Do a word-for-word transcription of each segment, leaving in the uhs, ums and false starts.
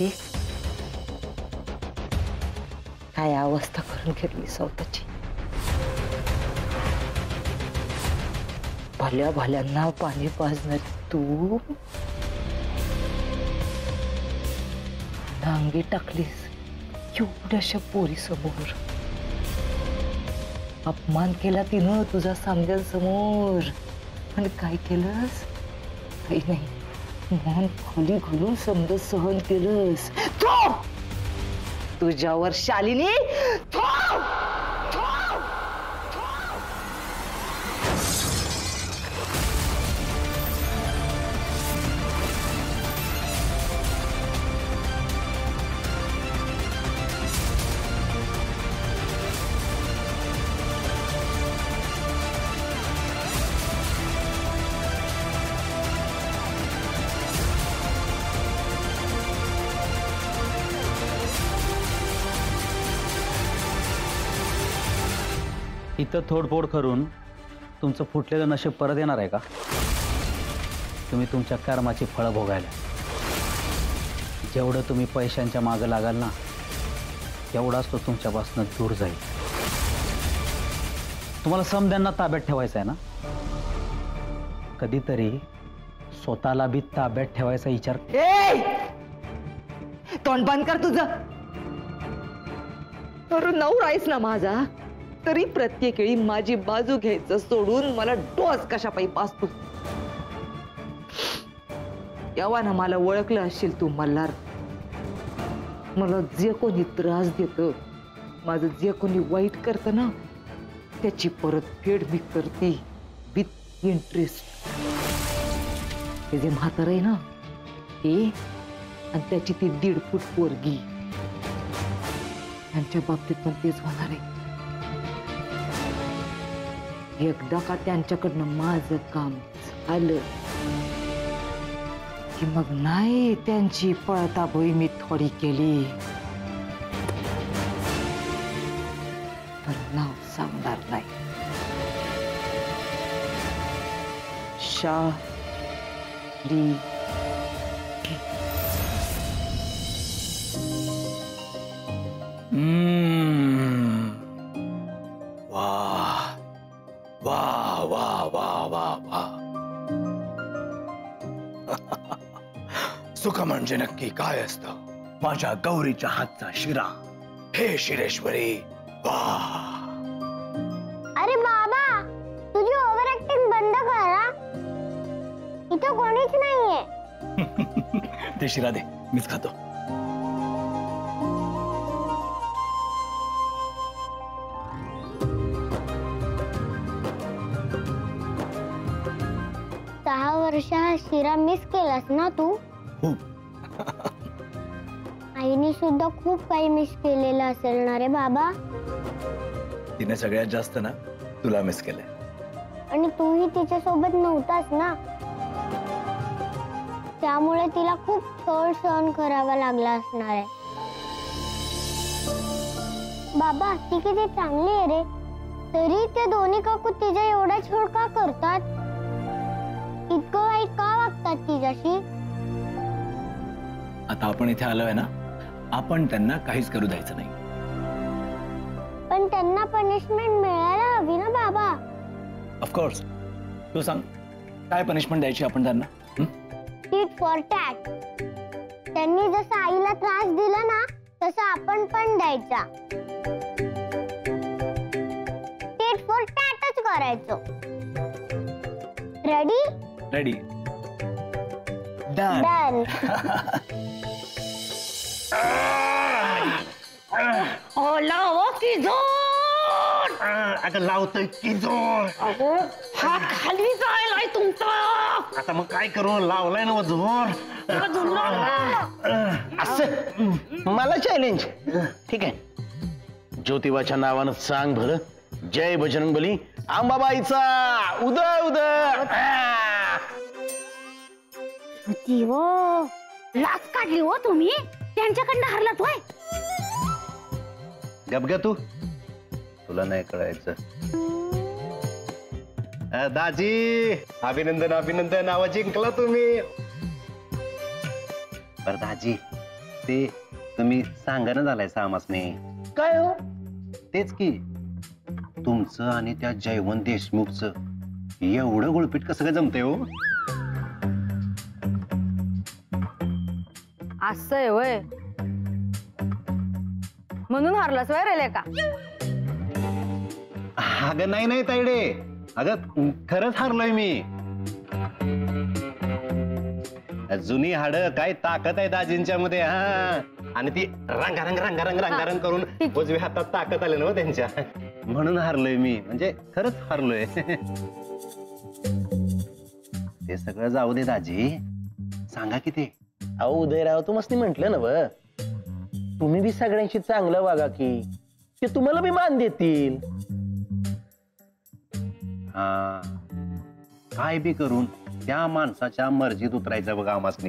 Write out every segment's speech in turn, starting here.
स्वतःची काय अवस्था करून घेतली स्वतःची. भल्या भल्यांना पाणी पाजणार तू नांगी टाकलीस एवढ्याशा पोरी समोर. अपमान केला तिनं तुझा समोर. आणि काय केलंस? काही नाही, मन खोली घालून समज सहन केलंस. तुझ्यावर शालिनी इथं थोडफोड करून तुमचं फुटलेलं नशीब परत येणार आहे का? तुम्ही तुमच्या कर्माची फळं भोगायला. जेवढं तुम्ही पैशांच्या मागं लागाल ना तेवढाच तो तुमच्यापासून दूर जाईल. तुम्हाला समद्यांना ताब्यात ठेवायचं आहे ना, कधीतरी स्वतःला बी ताब्यात ठेवायचा विचार. तोंड बंद कर तुझं. अरे नवरा आहेस ना माझा, तरी प्रत्येक वेळी माझी बाजू घ्यायचं सोडून मला डोस कशा पायी पासतो. तेव्हा ना मला ओळखलं असशील तू मल्हार. मला जे कोणी त्रास देतं, माझं जे कोणी वाईट करतं ना, त्याची परतफेड मी करते विथ इंटरेस्ट. हे जे म्हातार आहे ना हे आणि त्याची ती दीड फूट पोरगी, यांच्या बाबतीत पण तेच होणार आहे. एकदा का त्यांच्याकडनं माझं काम झालं की मग नाही त्यांची पळताभोई मी थोडी केली तर नाव सांगणार नाही. शालिनी. वाह वाह वाह वाह वाह वाह. सुख म्हणजे नक्की काय असतं? माझ्या गौरीच्या हातचा शिरा. हे शिरेश्वरी वाह. अरे बाबा, तुझी ओव्हर ऍक्टिंग बंद करा. इथं कोणीच नाहीये. ते शिरा दे, मीच खातो. सहा वर्ष हा शिरा मिस केलास ना तू? आईने सुद्धा खूप काही मिस केलेलं असेल ना रे बाबा. तिने सगळ्यात जास्त ना तुला मिस केलंय. आणि तूही तिच्या सोबत नव्हतास ना, त्यामुळे तिला खूप छळ सहन करावा लागला असणार आहे. बाबा ती किती चांगली आहे रे, तरी ते दोन्ही काकू तिच्या एवढा छळ का करतात? इतकं वाईट का वागतात तिच्याशी? आता आपण इथे आलोय ना, आपण त्यांना काहीच करू द्यायचं नाही. पण त्यांना पनिशमेंट मिळायला हवी ना बाबा. ऑफकोर्स. तू सांग काय पनिशमेंट द्यायची आपण त्यांना? Tit for tat. त्यांनी जसं आईला त्रास दिला ना तसं आपण पण द्यायचा. टीट फॉर टॅटच करायचं. रेडी? रेडी. डन. डन. ओ लावो की जोर. अगं लावतोय की जोर. अगो हात खाली जायलाय तुमचा. आता मग काय करू, लावलाय ना जोर. असं मला चॅलेंज. ठीक आहे, ज्योतिबाच्या नावानं सांग भर जय बजरंगबली आंबाबाईचा उदय उदय. जीव लाच काढली हो तुम्ही, त्यांच्याकडनं हरलात होय. गबगा तू, तुला नाही कळायचं. दाजी अभिनंदन अभिनंदन, नाव जिंकला तुम्ही. बर दाजी, ते तुम्ही सांगायला झालाय सामासने. काय हो? तेच की तुमचं आणि त्या जयवंत देशमुखचं एवढं गुळपीट कसं काय जमतंय हो? असं आहे वय म्हणून हारलास वय रेले का? अगं नाही नाही तायडे, अगं खरंच हारलोय मी. जुनी हाड काय ताकद आहे दाजींच्या मध्ये. हा, आणि ती रंगारंग रंगारंग रंगारंग करून उजव्या हातात ताकद आले ना त्यांच्या, म्हणून हारलोय मी. म्हणजे खरंच हारलोय. ते सगळं जाऊ दे दाजी, सांगा की ते. अहो उदयराव, तू मस्त म्हंटल ना व, तुम्ही बी सगळ्यांशी चांगलं वागा की ते तुम्हाला बी मान देतील. हा, काय बी करून त्या माणसाच्या मर्जीत उतरायचं बघा आमासनी.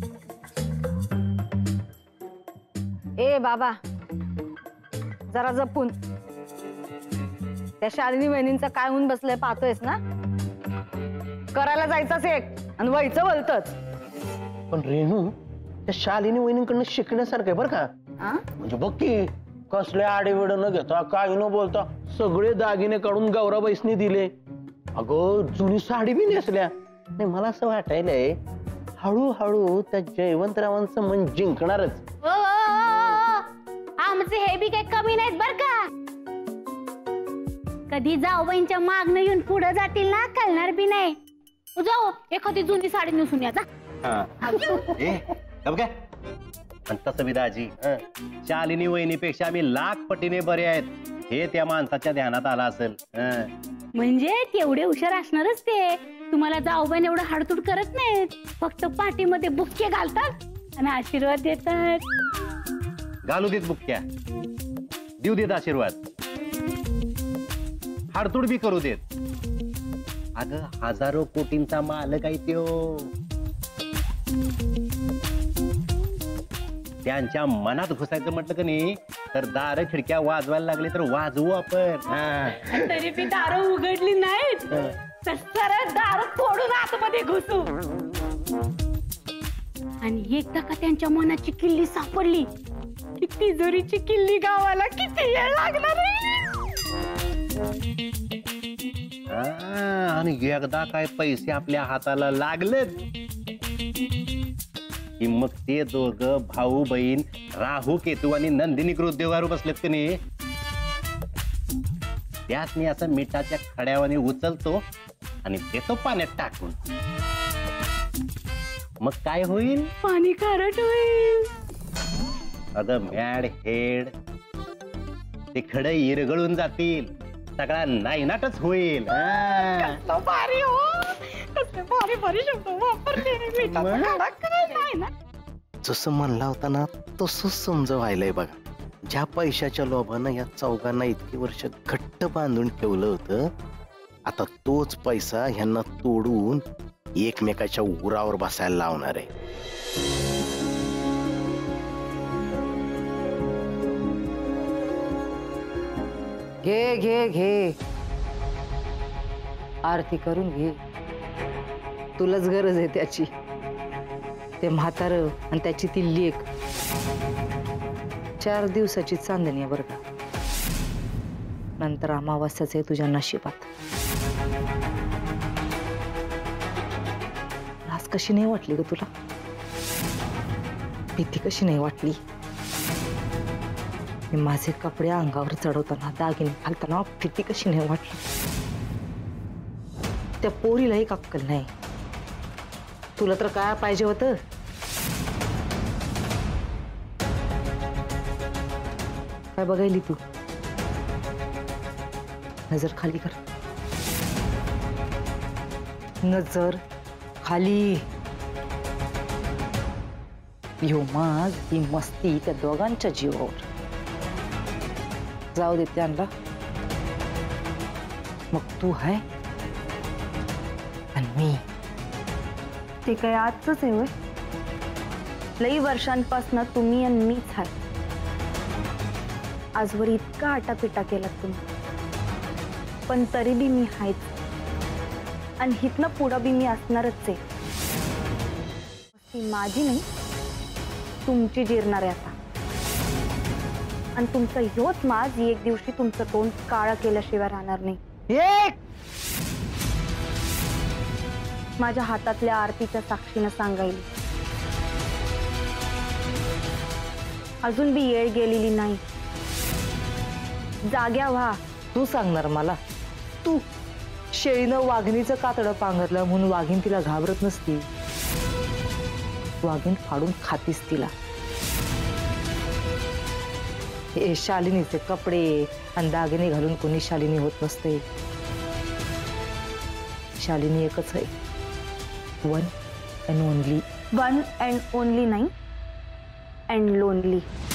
ए बाबा, जरा जपून. त्या शालिनी वहिनींचं काय होऊन बसलंय पाहतोयस ना? करायला जायचंच एक आणि व्हायचं भलतच. पण रेणू, त्या शालिनी वहिनींकडनं शिकण्यासारखं आहे बरं का. म्हणजे बघ की कसले आडेवेड न घेता काही न बोलता सगळे दागिने काढून गौराबाईसनी दिले. अगं जुनी साडी बी नेसल्या. नाही, मला असं वाटायलंय हळूहळू त्या जयवंतरावांचं मन जिंकणारच. आमचे हे बी काही कमी नाहीत बर का. कधी जाऊबाईंच्या मागणं येऊन पुढे जातील ना, कळणार बी नाही. जाऊ एखादी जुनी साडी नेसून या जा. ए, अब काय? आणि तसं बी दाजी, शालिनी वहिनीपेक्षा आम्ही लाख पटीने बरे आहेत हे त्या माणसाच्या ध्यानात आला असेल. म्हणजे तेवढे हुशार असणारच ते. तुम्हाला जाऊबाईन एवढं हाडतूड करत नाहीत, फक्त पाठीमध्ये बुक्के घालतात आणि आशीर्वाद देतात. घालू देत बुक्क्या, देऊ देत आशीर्वाद, हाडतूड बी करू देत. अगं हजारो कोटींचा मालक आहे त्यो. त्यांच्या मनात घुसायचं म्हटलं का नाही तर दार खिडक्या वाजवायला लागले तर वाजवू आपण. तरी बी दारं उघडली नाहीत तर सरळ दार तोडून आतमध्ये घुसू. आणि एकदा का त्यांच्या मनाची किल्ली सापडली की तिजोरीची किल्ली गावाला किती वेळ लागणार आहे. आणि एकदा काय पैसे आपल्या हाताला लागले की मग ते दोघ भाऊ बहीण राहू केतू आणि नंदिनी उद्योगावर बसलेत की नाही, त्यासनी असं मिठाच्या खड्यावाने उचलतो आणि देतो पाण्यात टाकून. मग काय होईल? पाणी खारट होईल. अगं मॅड हेड, ते खडे इरगळून जातील, सगळा नायनाटच होईल. भारी हो, कसले भारी भारी शब्द वापरले. जसं म्हणला होता ना तसंच समज व्हायलंय बघा. ज्या पैशाच्या लोभानं या चौघांना इतकी वर्ष घट्ट बांधून ठेवलं होतं, आता तोच पैसा ह्यांना तोडून एकमेकाच्या उरावर बसायला लावणार आहे. घे घे घे, आरती करून घे. तुलाच गरज आहे त्याची. ते म्हातार आणि त्याची ती लेक चार दिवसाची चांदणी आहे बरं का. नंतर अमावास्याच आहे तुझ्या नशिबात. आज कशी नाही वाटली ग तुला? भीती कशी नाही वाटली? मी माझे कपडे अंगावर चढवताना, दागिने घालताना भीती कशी नाही वाटली? त्या पोरीला एक अक्कल नाही. तुला तर काय पाहिजे होतं? काय बघायली तू? नजर खाली कर, नजर खाली. यो माज ही मस्ती त्या दोघांच्या जीवावर. जाऊ दे त्यांना. मग तू आहे आणि मी. ते काय आजच आहे. लई वर्षांपासून तुम्ही आणि मीच आहे. आजवर इतका आटापिटा केला तुम्ही, पण तरी बी मी आहेच. आणि हितनं पुढं बी मी असणारच आहे. ती माझी नाही, तुमची जिरणार आहे आता. आणि तुमचं ह्योच माज एक दिवशी तुमचं तोंड काळं केल्याशिवाय राहणार नाही. एक माझ्या हातातल्या आरतीच्या साक्षीनं सांगायली. अजून बी येळ गेलेली नाही. जाग्या व्हा. तू सांगणार मला? तू शेळीनं वाघिणीचं कातडं पांघरलं म्हणून वाघीण तिला घाबरत नसती. वाघीण फाडून खातीस तिला. हे शालिनीचे कपडे आणि दागिने घालून कोणी शालिनी होत नसते. शालिनी एकच आहे, one and only. One and only नाही, अँड लोनली.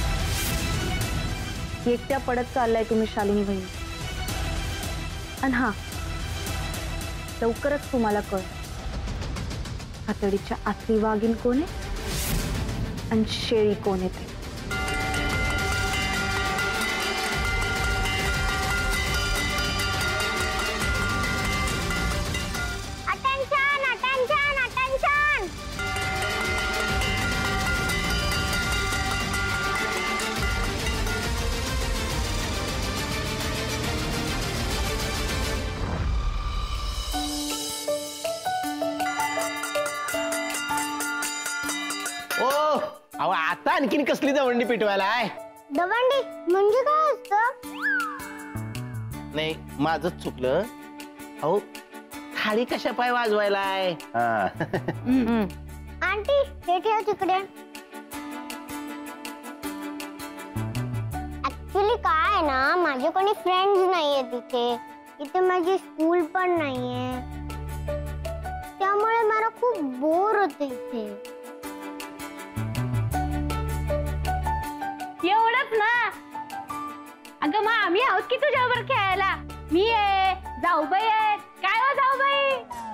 एकट्या पडत चाललाय तुम्ही शालिनी बहिणी. आणि हा, लवकरच तुम्हाला कळ हातडीच्या आतली वाघीण कोण आहे आणि शेळी कोण आहे ते. Attention attention attention. ओ अहो, आता आणखीन कसली दवंडी पेटवायला आहे? दवंडी म्हणजे काय असतं? नाही, माझंच चुकलं. अहो, थाळी कशा पाय वाजवायला आहे? आंटी हे ठेव तिकडे. ऍक्च्युली काय आहे ना, माझे कोणी फ्रेंड्स नाहीये तिथे. इथे माझी स्कूल पण नाहीये, त्यामुळे मला खूप बोर होते इथे. एवढंच ना? अगं मग आम्ही आहोत की तुझ्याबरोबर खेळायला. मी आहे, जाऊबाई आहे. काय हो जाऊबाई?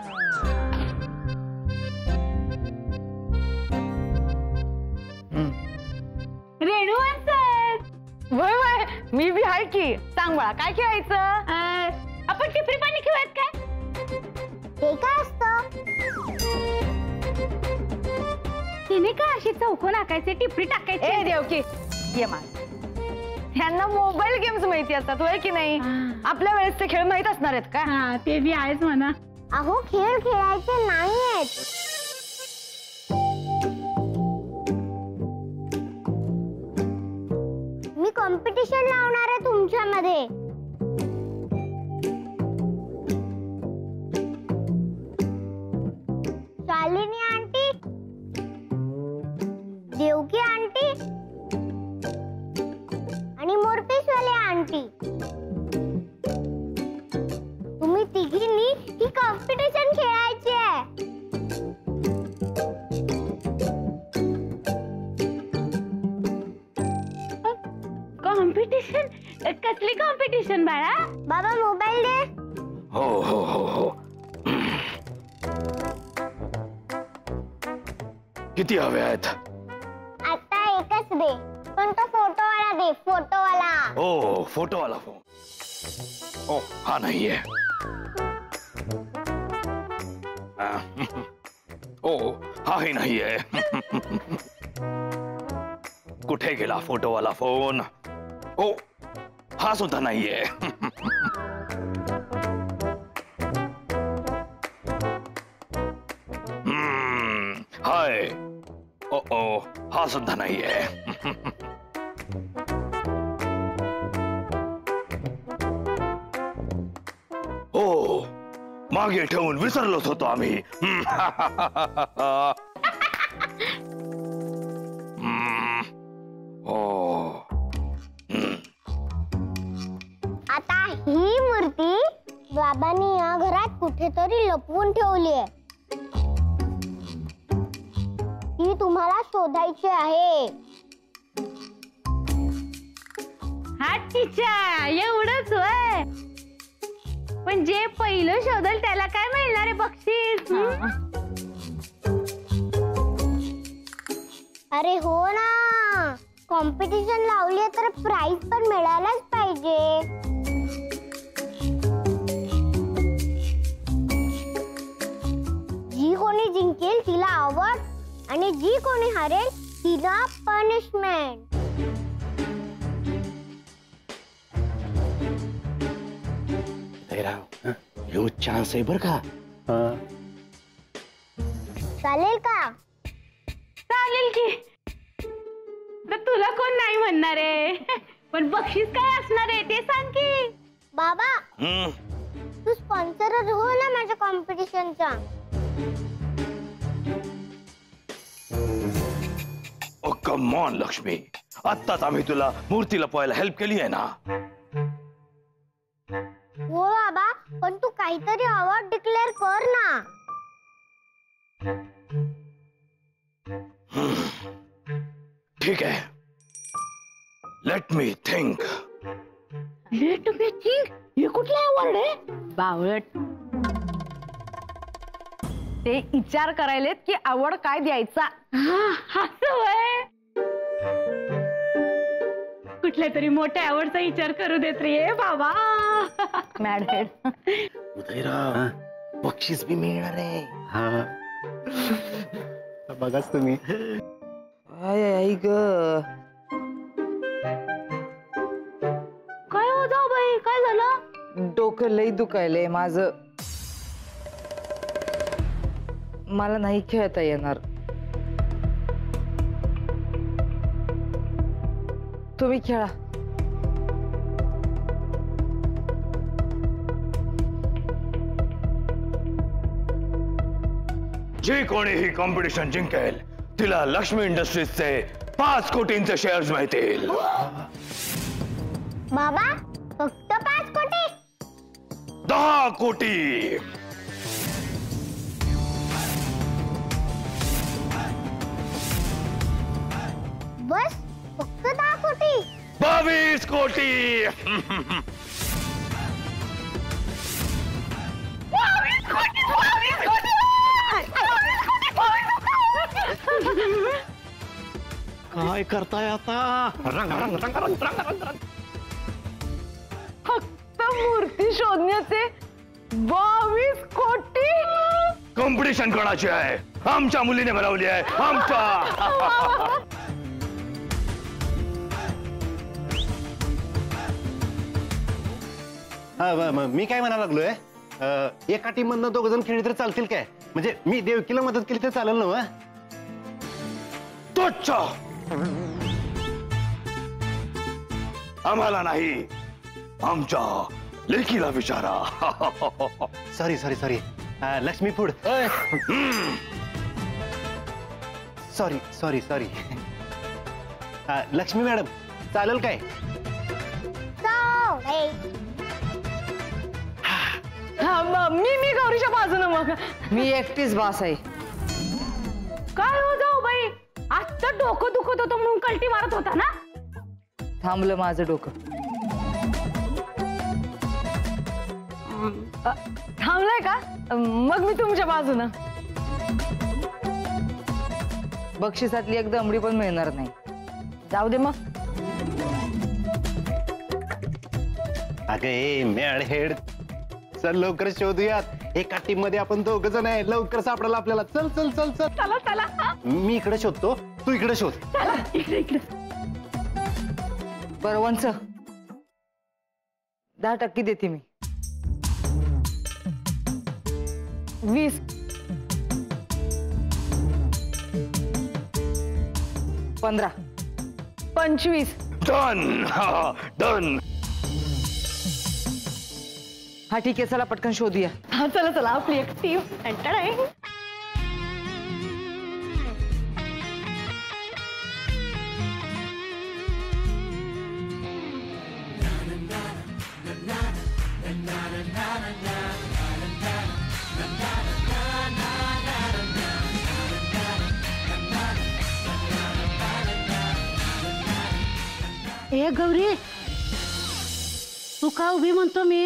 रेणू वय वय मी बी आहे की. सांग मला काय खेळायचं? आपण टिपरी पाणी खेळूयात काय? ते काय असतं? तिने का अशी चौकोन आकायचे, टिपरी टाकायची? ए देवकी ये मा. ह्यांना मोबाईल गेम्स माहिती असतात होय की नाही? आपल्या वेळेस ते खेळ माहित असणार आहेत का? हा ते बी आहेच म्हणा. अहो खेळ खेळायचे नाहीयेत. मी कॉम्पिटिशन लावणार आहे तुमच्यामध्ये. शालिनी आंटी, देवकी आंटी आणि मोरपीसवाले आंटी, तुम्ही तिघींनी ही कॉम्पिटिशन खेळायची आहे. कॉम्पिटिशन? कसली कॉम्पिटिशन बाळा? बाबा मोबाईल दे. हो हो हो हो. किती हवे आहेत? आता एकच दे, पण तो फोटोवाला दे. फोटोवाला. हो, फोटोवाला फोन. ओ हा नाहीये. ओ हाही नाहीये. कुठे गेला फोटोवाला फोन? ओ हा सुद्धा नाहीये. हम्म, हाय. ओ ओ हा सुद्धा नाहीये. ओ मागे ठेवून विसरलोच होतो आम्ही. आता ही मूर्ती बाबांनी या घरात कुठेतरी लपवून ठेवली आहे. ती तुम्हाला शोधायची आहे. हा टीचा एवढंच होय. पण जे पहिलं शोधल त्याला काय मिळणार आहे बक्षीस? अरे हो ना, कॉम्पिटिशन लावली आहे तर प्राइज पण मिळायलाच पाहिजे. जी कोणी जिंकेल तिला आवड आणि जी कोणी हारेल तिला पनिशमेंट. ह्यो चान्स आहे बर का. चालेल का? चालेल की. तर तुला कोण नाही म्हणणार आहे. पण बक्षीस काय असणार आहे ते सांग की. बाबा हम्म, तू स्पॉन्सर हो ना माझ्या कॉम्पिटिशनचा. ओ कम ऑन लक्ष्मी, आत्ताच आम्ही तुला मूर्ती लपवायला हेल्प केली आहे ना. हो बाबा, पण तू काहीतरी अवॉर्ड डिक्लेअर कर ना. ठीक आहे, let me think. Let me think हे कुठला अवॉर्ड आहे? बावळट. ते विचार करायलेत की आवड काय द्यायचा. हा असं होय. कुठल्या तरी मोठ्या आवडचा विचार करू देत रे बाबा. Mad head. उदयराव, बक्षीस बी मिळणार आहे. हा बघाच तुम्ही. आय आई ग, काय हो जाऊ बाई, काय झालं? डोकं लई दुखायलंय माझं. मला नाही खेळता येणार. तुम्ही खेळा. जे कोणी ही कॉम्पिटिशन जिंकेल तिला लक्ष्मी इंडस्ट्रीजचे पाच कोटींचे शेअर्स मिळतील. बाबा फक्त पाच कोटी? दहा कोटी. बस फक्त दहा कोटी? बावीस कोटी. काय करताय आता? रंग रंग रंग रंग रंग रंग रंग. फक्त मूर्ती शोधण्याचे बावीस कोटी. कॉम्पिटिशन कोणाची आहे? आमच्या मुलीने बनवली आहे. आमच्या. हा, ब- म- मी काय म्हणायला लागलोय, अं, एका टीम मधनं दोघ जण खेळली तर चालतील काय? म्हणजे मी देवकीला मदत केली तर चालेल ना? तुच्छ. आम्हाला नाही, आमच्या लेकीला विचारा. Sorry sorry sorry Lakshmi food. Sorry sorry sorry Lakshmi madam, चालेल काय? हा, मग मी मी गौरीच्या बाजूनं. मग मी एकटीच बास आहे. काय हो जाऊ बाई, आता डोकं दुखत होतं म्हणून कल्टी मारत होता ना. थांबलं माझं डोकं. अ, थांबलाय का? मग मी तुमच्या बाजूनं. बक्षिसातली एक दमडी पण मिळणार नाही. जाऊ दे मग. अगं ए मॅड हेड, चल लवकर शोधूयात. एका टीम मध्ये आपण दोघ जण आहे, लवकर सापडायला आपल्याला. चल चल चल चल. चला चला. मी इकडे शोधतो, तू इकडे शोध. चला इकडे इकडे. बरं वंच, दहा टक्के देते मी. वीस. पंधरा. पंचवीस. डन. डन. हा ठीक आहे, चला पटकन शोधूया. हा चला चला, आपली एक टीम एंटर आहे. ए गौरी, तू का उभी म्हणतो मी?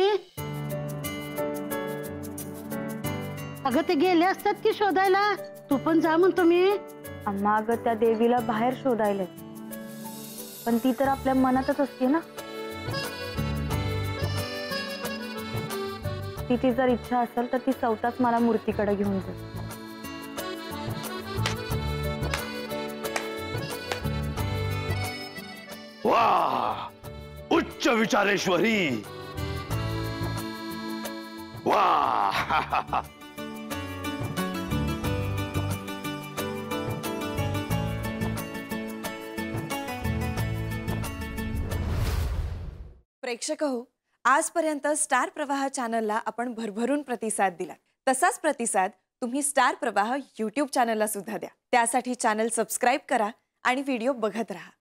अगं ते गेले असतात की शोधायला, तू पण जा म्हणतो मी. अम्मा, अगं त्या देवीला बाहेर शोधायला, पण ती तर आपल्या मनातच असते ना. तिची जर इच्छा असेल तर ती चौथाच मला मूर्तीकडे घेऊन जाईल. वा, उच्च विचारेश्वरी. वा. प्रेक्षक हो, आजपर्यंत स्टार प्रवाह चॅनलला आपण भरभरून प्रतिसाद दिला. तसाच प्रतिसाद तुम्ही स्टार प्रवाह यूट्यूब चॅनलला सुद्धा द्या. त्यासाठी चॅनल सबस्क्राईब करा आणि व्हिडिओ बघत राहा.